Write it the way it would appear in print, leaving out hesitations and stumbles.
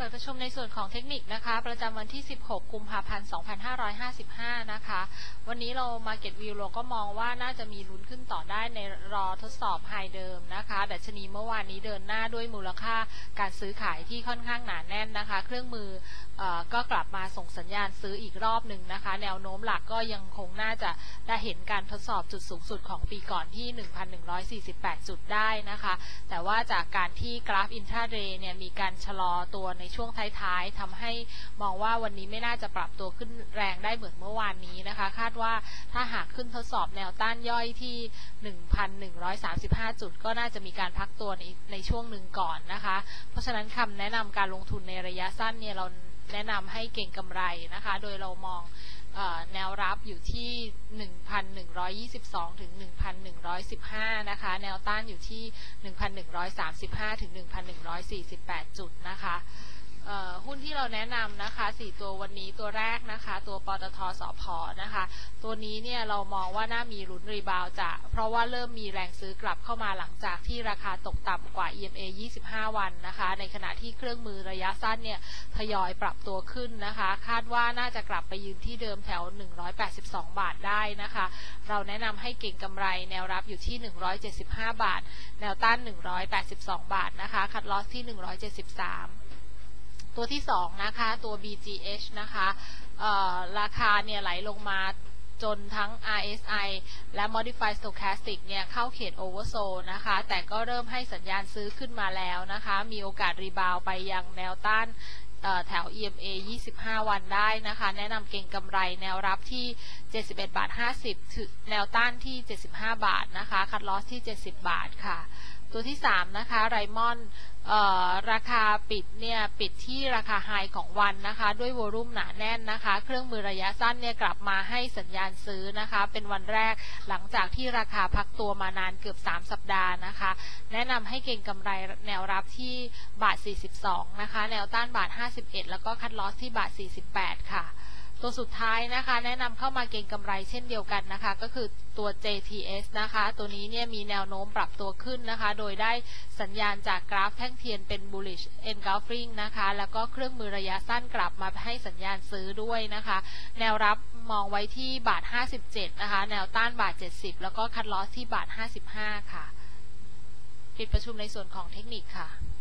ปิดประชุมในส่วนของเทคนิคนะคะประจำวันที่ 16 กุมภาพันธ์ 2555 นะคะวันนี้เรา Market View เราก็มองว่าน่าจะมีลุ้นขึ้นต่อได้ในรอทดสอบไฮเดิมนะคะดัชนีเมื่อวานนี้เดินหน้าด้วยมูลค่าการซื้อขายที่ค่อนข้างหนาแน่นนะคะเครื่องมือก็กลับมาส่งสัญญาณซื้ออีกรอบหนึ่งนะคะแนวโน้มหลักก็ยังคงน่าจะได้เห็นการทดสอบจุดสูงสุดของปีก่อนที่ 1,148 จุดได้นะคะแต่ว่าจากการที่กราฟอินทราเดย์เนี่ยมีการชะลอตัวในช่วงท้ายๆทำให้มองว่าวันนี้ไม่น่าจะปรับตัวขึ้นแรงได้เหมือนเมื่อวานนี้นะคะคาดว่าถ้าหากขึ้นทดสอบแนวต้านย่อยที่ 1,135 จุดก็น่าจะมีการพักตัวในช่วงหนึ่งก่อนนะคะเพราะฉะนั้นคำแนะนำการลงทุนในระยะสั้นเนี่ยเราแนะนำให้เก็งกำไรนะคะโดยเรามองแนวรับอยู่ที่ 1,122 ถึง 1,115 นะคะแนวต้านอยู่ที่ 1,135 ถึง 1,148 จุดนะคะหุ้นที่เราแนะนำนะคะ4ตัววันนี้ตัวแรกนะคะตัวปตท.สผ.นะคะตัวนี้เนี่ยเรามองว่าน่ามีลุ้นรีบาวด์เพราะว่าเริ่มมีแรงซื้อกลับเข้ามาหลังจากที่ราคาตกต่ำกว่า EMA 25 วันนะคะในขณะที่เครื่องมือระยะสั้นเนี่ยทยอยปรับตัวขึ้นนะคะคาดว่าน่าจะกลับไปยืนที่เดิมแถว182 บาทได้นะคะเราแนะนำให้เก็งกำไรแนวรับอยู่ที่175 บาทแนวต้าน182 บาทนะคะคัทลอสที่173ตัวที่2นะคะตัว BGH นะคะราคาเนี่ยไหลลงมาจนทั้ง RSI และ Modified Stochastic เนี่ยเข้าเขต Oversold นะคะแต่ก็เริ่มให้สัญญาณซื้อขึ้นมาแล้วนะคะมีโอกาสรีบาวไปยังแนวต้านแถว EMA 25 วันได้นะคะแนะนำเก็งกำไรแนวรับที่ 71.50 บาทถึงแนวต้านที่ 75 บาทนะคะคัทลอสที่ 70 บาทค่ะตัวที่3นะคะไรมอนราคาปิดเนี่ยปิดที่ราคาไฮของวันนะคะด้วยวอลุ่มหนาแน่นนะคะเครื่องมือระยะสั้นเนี่ยกลับมาให้สัญญาณซื้อนะคะเป็นวันแรกหลังจากที่ราคาพักตัวมานานเกือบ3สัปดาห์นะคะแนะนำให้เก็งกำไรแนวรับที่บาท42นะคะแนวต้านบาท51แล้วก็คัทลอสที่บาท48ค่ะตัวสุดท้ายนะคะแนะนำเข้ามาเก็งกำไรเช่นเดียวกันนะคะก็คือตัว JTS นะคะตัวนี้เนี่ยมีแนวโน้มปรับตัวขึ้นนะคะโดยได้สัญญาณจากกราฟแท่งเทียนเป็น bullish engulfing นะคะแล้วก็เครื่องมือระยะสั้นกลับมาให้สัญญาณซื้อด้วยนะคะแนวรับมองไว้ที่บาท57นะคะแนวต้านบาท70แล้วก็คัทลอสที่บาท55ค่ะปิดประชุมในส่วนของเทคนิคค่ะ